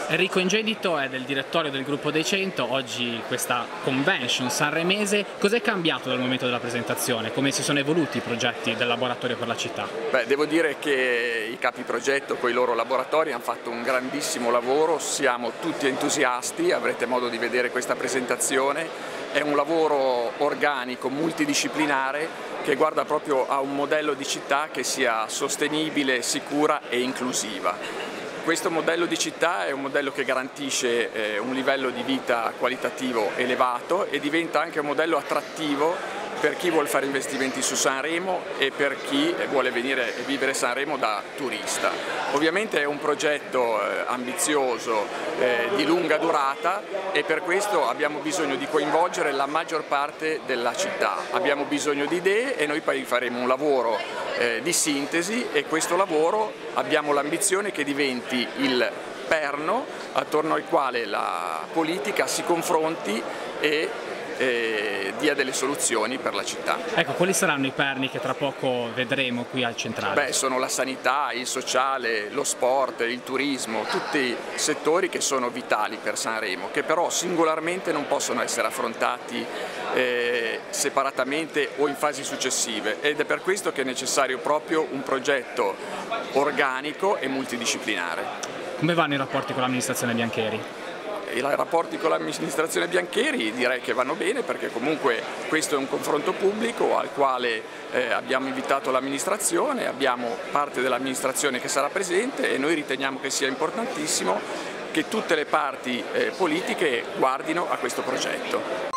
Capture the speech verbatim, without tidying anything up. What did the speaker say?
Enrico Ingedito è del direttorio del Gruppo dei cento, oggi questa convention sanremese. Cos'è cambiato dal momento della presentazione? Come si sono evoluti i progetti del laboratorio per la città? Beh, devo dire che i capi progetto con i loro laboratori hanno fatto un grandissimo lavoro, siamo tutti entusiasti, avrete modo di vedere questa presentazione. È un lavoro organico, multidisciplinare, che guarda proprio a un modello di città che sia sostenibile, sicura e inclusiva. Questo modello di città è un modello che garantisce eh, un livello di vita qualitativo elevato e diventa anche un modello attrattivo per chi vuole fare investimenti su Sanremo e per chi vuole venire e vivere Sanremo da turista. Ovviamente è un progetto eh, ambizioso, eh, di lunga durata, e per questo abbiamo bisogno di coinvolgere la maggior parte della città. Abbiamo bisogno di idee e noi poi faremo un lavoro eh, di sintesi, e questo lavoro abbiamo l'ambizione che diventi il perno attorno al quale la politica si confronti e E dia delle soluzioni per la città. Ecco, quali saranno i perni che tra poco vedremo qui al Centrale? Beh, sono la sanità, il sociale, lo sport, il turismo, tutti settori che sono vitali per Sanremo, che però singolarmente non possono essere affrontati eh, separatamente o in fasi successive, ed è per questo che è necessario proprio un progetto organico e multidisciplinare. Come vanno i rapporti con l'amministrazione Biancheri? I rapporti con l'amministrazione Biancheri direi che vanno bene, perché comunque questo è un confronto pubblico al quale eh, abbiamo invitato l'amministrazione, abbiamo parte dell'amministrazione che sarà presente, e noi riteniamo che sia importantissimo che tutte le parti eh, politiche guardino a questo progetto.